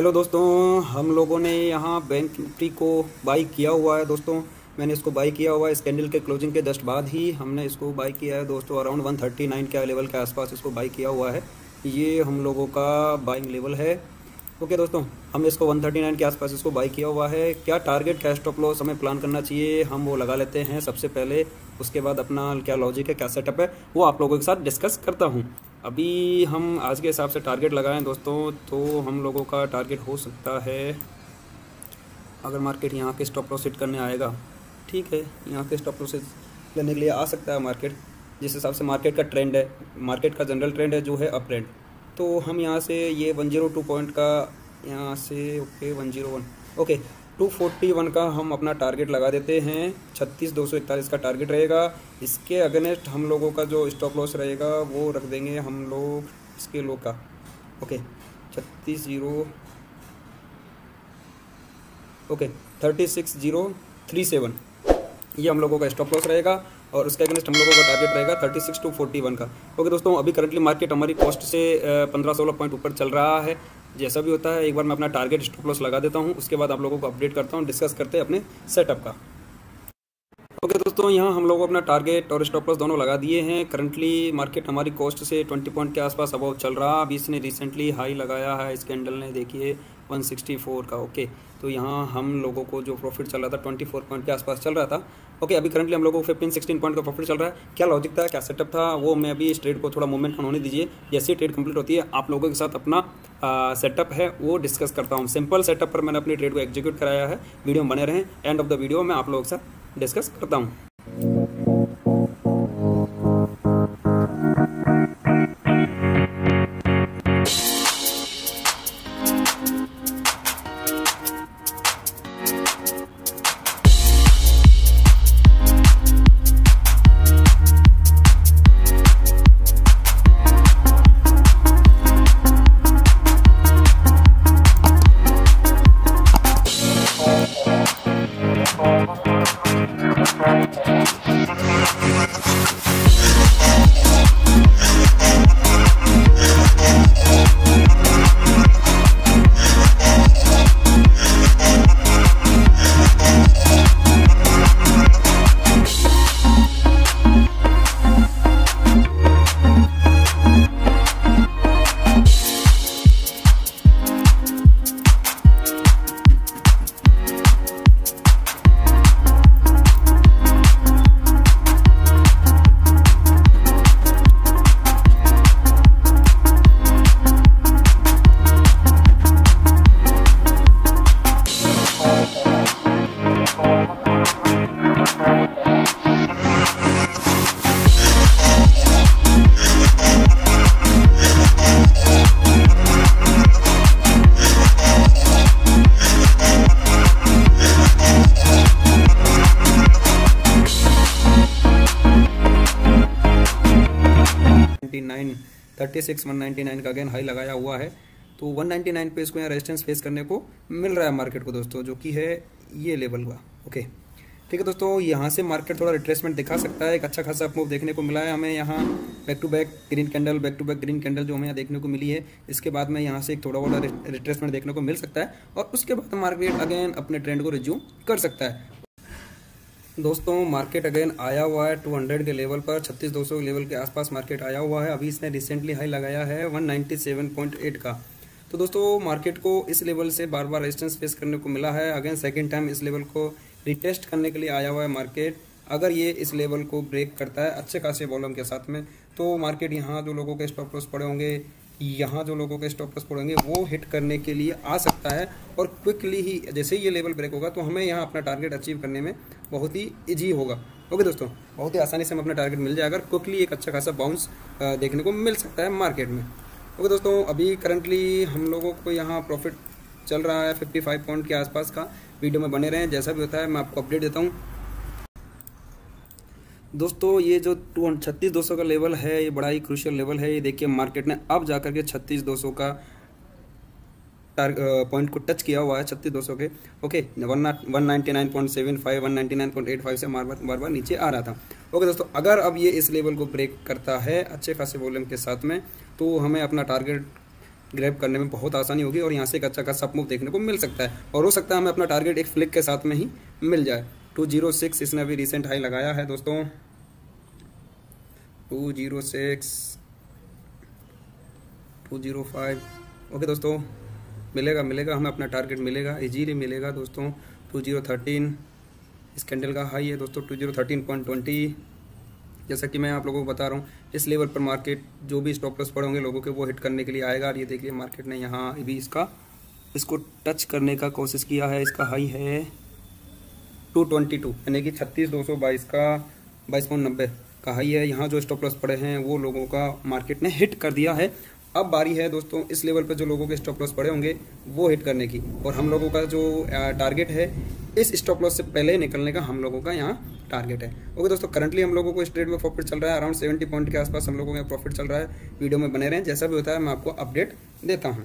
Hello दोस्तों, हम लोगों ने यहाँ बैंक निफ्टी को बाई किया हुआ है। दोस्तों मैंने इसको बाई किया हुआ है इस कैंडल के क्लोजिंग के जस्ट बाद ही हमने इसको बाई किया है। दोस्तों अराउंड 139 के लेवल के आसपास इसको बाई किया हुआ है। ये हम लोगों का बाइंग लेवल है। ओके दोस्तों, हमने इसको 139 के आसपास इसको बाई किया हुआ है। क्या टारगेट, क्या स्टॉप लॉस हमें प्लान करना चाहिए, हम वो लगा लेते हैं सबसे पहले। उसके बाद अपना क्या लॉजिक है, क्या सेटअप है, वो आप लोगों के साथ डिस्कस करता हूँ। अभी हम आज के हिसाब से टारगेट लगाएं दोस्तों, तो हम लोगों का टारगेट हो सकता है, अगर मार्केट यहाँ के स्टॉप लॉस हिट करने आएगा, ठीक है, यहाँ के स्टॉप लॉस लेने के लिए आ सकता है मार्केट, जिस हिसाब से मार्केट का ट्रेंड है, मार्केट का जनरल ट्रेंड है जो है अप ट्रेंड। तो हम यहाँ से ये 102 पॉइंट का यहाँ से ओके 101 ओके 241 का हम अपना टारगेट लगा देते हैं। 36,241 का टारगेट रहेगा। इसके अगेंस्ट हम लोगों का जो स्टॉप लॉस रहेगा वो रख देंगे हम लोग इसके लो का, ओके 36,037 ये हम लोगों का स्टॉप लॉस रहेगा और उसके अगेंस्ट हम लोगों का टारगेट रहेगा 36,241 का। ओके दोस्तों, अभी करंटली मार्केट हमारी कॉस्ट से 15-16 पॉइंट ऊपर चल रहा है। जैसा भी होता है एक बार मैं अपना टारगेट स्टॉप लॉस लगा देता हूं, उसके बाद आप लोगों को अपडेट करता हूं, डिस्कस करते हैं अपने सेटअप का। ओके दोस्तों, यहाँ हम लोग अपना टारगेट और स्टॉप लॉस दोनों लगा दिए हैं। करंटली मार्केट हमारी कॉस्ट से 20 पॉइंट के आसपास अबाउ चल रहा है। अभी इसने रिसेंटली हाई लगाया है इस कैंडल ने, देखिए 164 का। ओके, तो यहाँ हम लोगों को जो प्रॉफिट चल रहा था 24 पॉइंट के आसपास चल रहा था। ओके, अभी करंटली हम लोगों को 15-16 पॉइंट का प्रॉफिट चल रहा है। क्या लॉजिक था, क्या सेटअप था, वो मैं अभी इस ट्रेड को थोड़ा मूवमेंट होने दीजिए। जैसे ट्रेड कंप्लीट होती है आप लोगों के साथ अपना सेटअप है वो डिस्कस करता हूँ। सिंपल सेटअप पर मैंने अपनी ट्रेड को एग्जीक्यूट कराया है। वीडियो में बने रहें, एंड ऑफ द वीडियो मैं आप लोगों के साथ डिस्कस करता हूँ। $36 199 का अगेन हाई लगाया हुआ है। तो 199 पे इसको यहाँ रेजिस्टेंस फेस करने को मिल रहा है मार्केट को दोस्तों, जो कि है ये लेवल का। ओके ठीक है दोस्तों, यहाँ से मार्केट थोड़ा रिट्रेसमेंट दिखा सकता है। एक अच्छा खासा मूव देखने को मिला है हमें यहाँ, back to back green candle जो हमें यहाँ देखने को मिली है। इसके बाद में यहाँ से एक थोड़ा बड़ा रिट्रेसमेंट देखने को मिल सकता है और उसके बाद मार्केट अगेन अपने ट्रेंड को रिज्यूम कर सकता है। दोस्तों मार्केट अगेन आया हुआ है 200 के लेवल पर, 36,200 के लेवल के आसपास मार्केट आया हुआ है। अभी इसने रिसेंटली हाई लगाया है 197.8 का। तो दोस्तों मार्केट को इस लेवल से बार बार रेजिस्टेंस फेस करने को मिला है। अगेन सेकंड टाइम इस लेवल को रिटेस्ट करने के लिए आया हुआ है मार्केट। अगर ये इस लेवल को ब्रेक करता है अच्छे खासे वॉल्यूम के साथ में, तो मार्केट यहाँ जो लोगों के स्टॉप लॉस पड़े होंगे, यहाँ जो लोगों के स्टॉप लॉस पड़ेंगे वो हिट करने के लिए आ सकता है। और क्विकली ही जैसे ही ये लेवल ब्रेक होगा तो हमें यहाँ अपना टारगेट अचीव करने में बहुत ही ईजी होगा। ओके दोस्तों, बहुत ही आसानी से हमें अपना टारगेट मिल जाएगा। क्विकली एक अच्छा खासा बाउंस देखने को मिल सकता है मार्केट में। ओके दोस्तों, अभी करंटली हम लोगों को यहाँ प्रॉफिट चल रहा है 55 पॉइंट के आसपास का। वीडियो में बने रहें, जैसा भी होता है मैं आपको अपडेट देता हूँ। दोस्तों ये जो 36,200 का लेवल है ये बड़ा ही क्रूशियल लेवल है। ये देखिए मार्केट ने अब जाकर के 36,200 का पॉइंट को टच किया हुआ है, 36,200 के। ओके 199.75 199.85 से बार बार नीचे आ रहा था। ओके दोस्तों, अगर अब ये इस लेवल को ब्रेक करता है अच्छे खासे वॉल्यूम के साथ में, तो हमें अपना टारगेट ग्रैब करने में बहुत आसानी होगी और यहाँ से एक अच्छा खासा अप मूव देखने को मिल सकता है और हो सकता है हमें अपना टारगेट एक फ्लिक के साथ में ही मिल जाए। 206 इसने अभी रिसेंट हाई लगाया है दोस्तों, 206, 205। ओके दोस्तों, मिलेगा हमें अपना टारगेट मिलेगा, इजीली मिलेगा दोस्तों। 2013 इस कैंडल का हाई है दोस्तों, 2013.20। जैसा कि मैं आप लोगों को बता रहा हूँ, इस लेवल पर मार्केट जो भी स्टॉप लॉस पड़े होंगे लोगों के वो हिट करने के लिए आएगा। और ये देखिए मार्केट ने यहाँ भी इसको टच करने का कोशिश किया है। इसका हाई है 222 यानी कि 36,222 का 22.90 का हाई है। यहाँ जो स्टॉप लॉस पड़े हैं वो लोगों का मार्केट ने हिट कर दिया है। अब बारी है दोस्तों इस लेवल पर जो लोगों के स्टॉप लॉस पड़े होंगे वो हिट करने की, और हम लोगों का जो टारगेट है इस स्टॉप लॉस से पहले निकलने का हम लोगों का यहाँ टारगेट है। ओके दोस्तों, करंटली हम लोगों को इस ट्रेड में प्रॉफिट चल रहा है, अराउंड 70 पॉइंट के आसपास हम लोगों का प्रॉफिट चल रहा है। वीडियो में बने रहें, जैसा भी होता है मैं आपको अपडेट देता हूँ।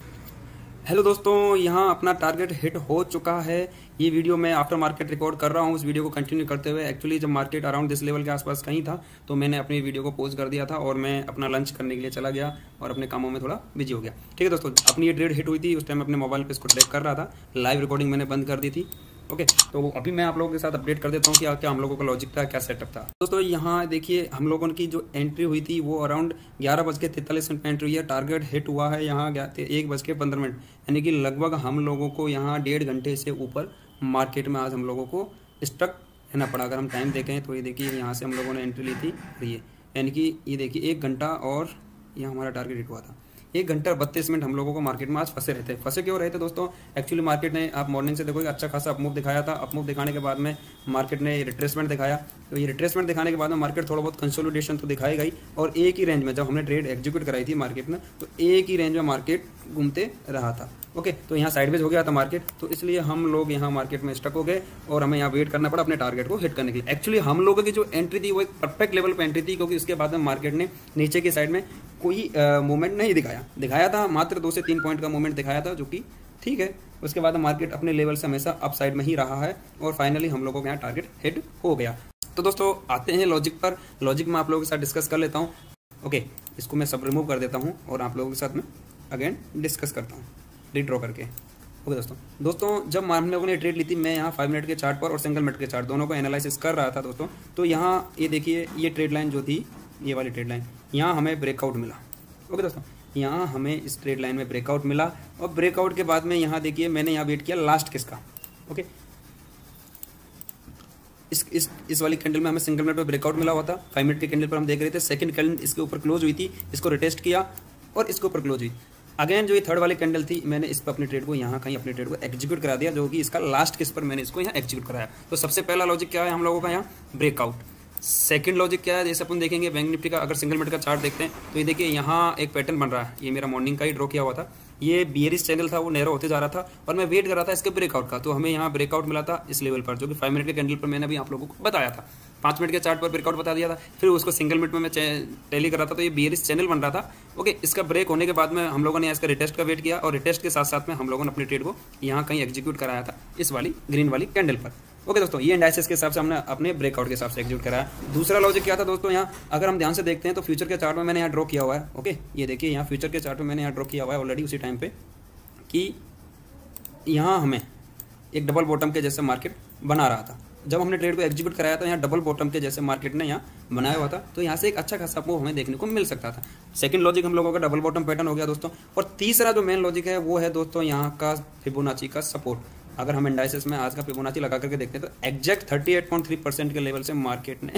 हेलो दोस्तों, यहाँ अपना टारगेट हिट हो चुका है। ये वीडियो मैं आफ्टर मार्केट रिकॉर्ड कर रहा हूँ, इस वीडियो को कंटिन्यू करते हुए। एक्चुअली जब मार्केट अराउंड दिस लेवल के आसपास कहीं था तो मैंने अपनी वीडियो को पॉज कर दिया था और मैं अपना लंच करने के लिए चला गया और अपने कामों में थोड़ा बिजी हो गया। ठीक है दोस्तों, अपनी ये ट्रेड हिट हुई थी, उस टाइम अपने मोबाइल पे इसको ट्रैक कर रहा था, लाइव रिकॉर्डिंग मैंने बंद कर दी थी। ओके, तो अभी मैं आप लोगों के साथ अपडेट कर देता हूँ कि क्या हम लोगों का लॉजिक था, क्या सेटअप था। दोस्तों यहाँ देखिए हम लोगों की जो एंट्री हुई थी वो अराउंड 11:43 पे एंट्री हुई है। टारगेट हिट हुआ है यहाँ 1:15, यानी कि लगभग हम लोगों को यहाँ 1.5 घंटे से ऊपर मार्केट में आज हम लोगों को स्टक रहना पड़ा। अगर हम टाइम देखें तो ये देखिए यहाँ से हम लोगों ने एंट्री ली थी, ये यानी कि ये देखिए 1 घंटा और यहाँ हमारा टारगेट हिट हुआ था। 1 घंटा 32 मिनट हम लोगों को मार्केट में आज फंसे क्यों रहे थे दोस्तों? एक्चुअली मार्केट ने आप मॉर्निंग से देखोगे अच्छा खासा अपमूव दिखाया था। अपमूव दिखाने के बाद में मार्केट ने रिट्रेसमेंट दिखाया, तो ये रिट्रेसमेंट दिखाने के बाद में मार्केट थोड़ा बहुत कंसोलिडेशन तो दिखाई गई और एक ही रेंज में जब हमने ट्रेड एग्जीक्यूट कराई थी मार्केट में तो एक ही रेंज में मार्केट घूमते रहा था। ओके, तो यहाँ साइडवेज हो गया था मार्केट, तो इसलिए हम लोग यहाँ मार्केट में स्टक हो गए और हमें यहाँ वेट करना पड़ा अपने टारगेट को हिट करने के लिए। एक्चुअली हम लोगों की जो एंट्री थी वो एक परफेक्ट लेवल पे एंट्री थी, क्योंकि उसके बाद में मार्केट ने नीचे की साइड में कोई मूवमेंट नहीं दिखाया था, मात्र 2 से 3 पॉइंट का मूवमेंट दिखाया था, जो कि ठीक है। उसके बाद मार्केट अपने लेवल से हमेशा अप साइड में ही रहा है और फाइनली हम लोगों का यहाँ टारगेट हिट हो गया। तो दोस्तों आते हैं लॉजिक पर। लॉजिक में आप लोगों के साथ डिस्कस कर लेता हूँ। ओके, इसको मैं सब रिमूव कर देता हूँ और आप लोगों के साथ में अगेन डिस्कस करता हूँ रिड्रॉ करके। ओके दोस्तों जब हम लोगों ने ट्रेड ली थी, मैं यहाँ 5 मिनट के चार्ट पर और सिंगल मिनट के चार्ट दोनों को एनालिसिस कर रहा था दोस्तों। तो यहाँ ये देखिए ये ट्रेड लाइन जो थी, ये वाली ट्रेड लाइन, यहाँ हमें ब्रेकआउट मिला। ओके दोस्तों, यहाँ हमें इस ट्रेड लाइन में ब्रेकआउट मिला और ब्रेकआउट के बाद में यहाँ देखिए मैंने यहाँ वेट किया लास्ट किसका। ओके, इस वाली कैंडल में हमें सिंगल मिनट पर ब्रेकआउट मिला हुआ था। 5 मिनट के कैंडल पर हम देख रहे थे, सेकंड कैंडल इसके ऊपर क्लोज हुई थी, इसको रिटेस्ट किया और इसके ऊपर क्लोज हुई। अगेन जो ये थर्ड वाली कैंडल थी, मैंने इस पर अपने ट्रेड को यहाँ कहीं अपने ट्रेड को एग्जीक्यूट करा दिया, जो कि इसका लास्ट किस पर मैंने इसको यहाँ एग्जीक्यूट कराया। तो सबसे पहला लॉजिक क्या है हम लोगों का यहाँ ब्रेकआउट। सेकंड लॉजिक क्या है, जैसे अपन देखेंगे बैंक निफ्टी का अगर सिंगल मिनट का चार्ट देखते हैं तो ये देखिए यहाँ एक पैटर्न बन रहा है। ये मेरा मॉर्निंग का ही ड्रॉ किया हुआ था, ये बियरिश चैनल था, वो नैरो होते जा रहा था और मैं वेट कर रहा था इसके ब्रेकआउट का। तो हमें यहाँ ब्रेकआउट मिला था इस लेवल पर, जो कि 5 मिनट के कैंडल पर मैंने अभी आप लोगों को बताया था। 5 मिनट के चार्ट पर ब्रेकआउट बता दिया था, फिर उसको सिंगल मिनट में मैं टैली कर रहा था, तो ये बियरिश चैनल बन रहा था। ओके, इसका ब्रेक होने के बाद में हम लोगों ने इसका रिटेस्ट का वेट किया और रिटेस्ट के साथ साथ में हम लोगों ने अपने ट्रेड को यहाँ कहीं एग्जीक्यूट कराया था इस वाली ग्रीन वाली कैंडल पर। ओके दोस्तों, ये इंडाइसेस के हिसाब से हमने अपने ब्रेकआउट के हिसाब से एग्जीक्यूट कराया। दूसरा लॉजिक क्या था दोस्तों, यहाँ अगर हम ध्यान से देखते हैं तो फ्यूचर के चार्ट में मैंने यहाँ ड्रॉ किया हुआ है। ओके, ये देखिए यहाँ फ्यूचर के चार्ट में मैंने यहाँ ड्रॉ किया हुआ है ऑलरेडी उसी टाइम पे कि यहाँ हमें एक डबल बॉटम के जैसे मार्केट बना रहा था। जब हमने ट्रेड को एग्जीक्यूट कराया था यहाँ डबल बॉटम के जैसे मार्केट ने यहाँ बनाया हुआ था, तो यहाँ से एक अच्छा खासा मूव हमें देखने को मिल सकता था। सेकंड लॉजिक हम लोगों का डबल बॉटम पैटर्न हो गया दोस्तों। और तीसरा जो मेन लॉजिक है वो है दोस्तों यहाँ का फिबोनाची का सपोर्ट। अगर हम इंडाइसेस में आज का फिबोनाची लगा करके देखते हैं तो एग्जैक्ट 38.3% के लेवल से मार्केट ने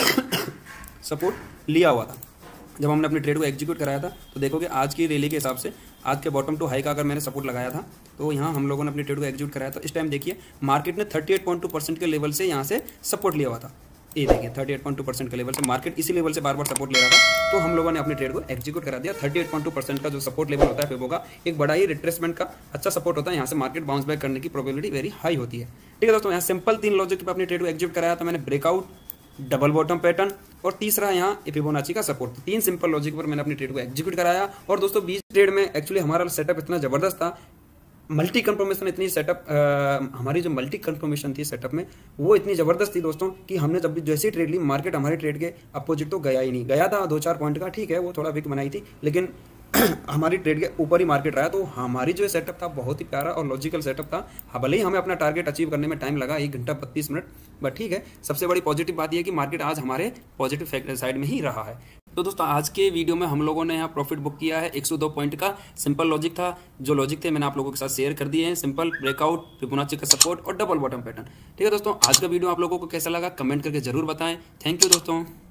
सपोर्ट लिया हुआ था। जब हमने अपने ट्रेड को एग्जीक्यूट कराया था तो देखोगे आज की रैली के हिसाब से आज के बॉटम टू हाई का अगर मैंने सपोर्ट लगाया था तो यहाँ हम लोगों ने अपने ट्रेड को एग्जीक्यूट कराया था। इस टाइम देखिए मार्केट ने 38.2% के लेवल से यहाँ से सपोर्ट लिया हुआ था। ये देखिए 38.2% के लेवल से मार्केट इसी लेवल से बार बार सपोर्ट ले रहा था, तो हम लोगों ने अपने ट्रेड को एग्जीक्यूट करा दिया। 38.2% का जो सपोर्ट लेवल होता है फिबो का, एक बड़ा ही रिट्रेसमेंट का अच्छा सपोर्ट होता है। यहाँ से मार्केट बाउंस बैक करने की प्रोबेबिलिटी वेरी हाई होती है। ठीक है दोस्तों, यहाँ सिंपल 3 लॉजिक पर अपने ट्रेड को एग्जीक्यूट कराया था मैंने, ब्रेकआउट, डबल बॉटम पैटर्न और तीसरा यहाँ फिबोनाची का सपोर्ट। 3 सिंपल लॉजिक पर मैंने अपनी ट्रेड को एग्जीक्यूट कराया। और दोस्तों 20 ट्रेड में एक्चुअली हमारा सेटअप इतना जबरदस्त था, मल्टी कंफर्मेशन इतनी सेटअप हमारी जो मल्टी कंफर्मेशन थी सेटअप में वो इतनी ज़बरदस्त थी दोस्तों कि हमने जब भी जैसी ट्रेड ली मार्केट हमारे ट्रेड के अपोजिट तो गया ही नहीं। गया था 2-4 पॉइंट का, ठीक है वो थोड़ा वीक बनाई थी, लेकिन हमारी ट्रेड के ऊपर ही मार्केट रहा, तो हमारी जो सेटअप था बहुत ही प्यारा और लॉजिकल सेटअप था। हाँ, भले ही हमें अपना टारगेट अचीव करने में टाइम लगा 1 घंटा 32 मिनट, बट ठीक है। सबसे बड़ी पॉजिटिव बात यह है कि मार्केट आज हमारे पॉजिटिव साइड में ही रहा है। तो दोस्तों आज के वीडियो में हम लोगों ने यहाँ प्रॉफिट बुक किया है 102 पॉइंट का। सिंपल लॉजिक था, जो लॉजिक थे मैंने आप लोगों के साथ शेयर कर दिए हैं। सिंपल ब्रेकआउट, फिबोनाची का सपोर्ट और डबल बॉटम पैटर्न। ठीक है दोस्तों, आज का वीडियो आप लोगों को कैसा लगा कमेंट करके जरूर बताएं। थैंक यू दोस्तों।